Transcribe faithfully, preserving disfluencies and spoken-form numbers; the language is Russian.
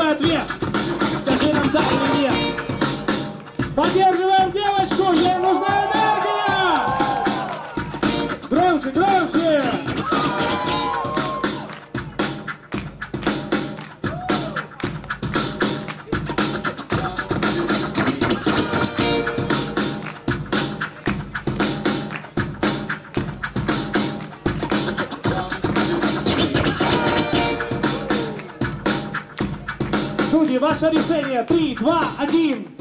твой ответ. Скажи нам да или нет. Поддерживаем девочку, ей нужна энергия. Громче, громче. Судьи, ваше решение. Три, два, один.